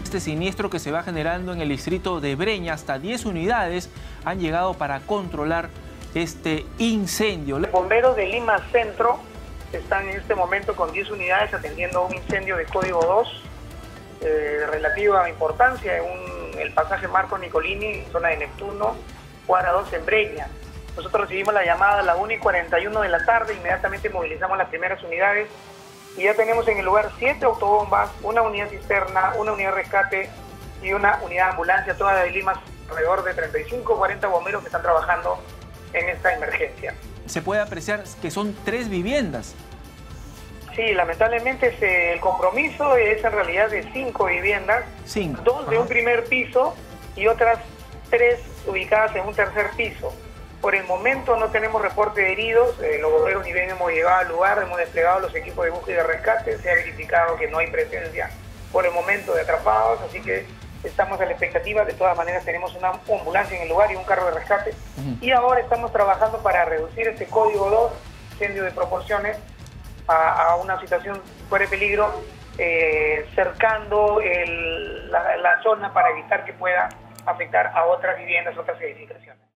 Este siniestro que se va generando en el distrito de Breña, hasta 10 unidades han llegado para controlar este incendio. Los bomberos de Lima Centro están en este momento con 10 unidades atendiendo un incendio de código 2 de relativa importancia en el pasaje Marco Nicolini, zona de Neptuno, cuadra 2 en Breña. Nosotros recibimos la llamada a las 1:41 de la tarde, inmediatamente movilizamos las primeras unidades y ya tenemos en el lugar 7 autobombas, una unidad cisterna, una unidad de rescate y una unidad de ambulancia, toda de Lima, alrededor de 35 o 40 bomberos que están trabajando en esta emergencia. Se puede apreciar que son 3 viviendas. Sí, lamentablemente el compromiso es en realidad de 5 viviendas, 2 de un primer piso y otras 3 ubicadas en un tercer piso. Por el momento no tenemos reporte de heridos, los bomberos ni bien hemos llegado al lugar, hemos desplegado los equipos de búsqueda y de rescate, se ha verificado que no hay presencia por el momento de atrapados, así que estamos a la expectativa. De todas maneras tenemos una ambulancia en el lugar y un carro de rescate, y ahora estamos trabajando para reducir este código 2, incendio de proporciones, a una situación fuera de peligro, cercando la zona para evitar que pueda afectar a otras viviendas, otras edificaciones.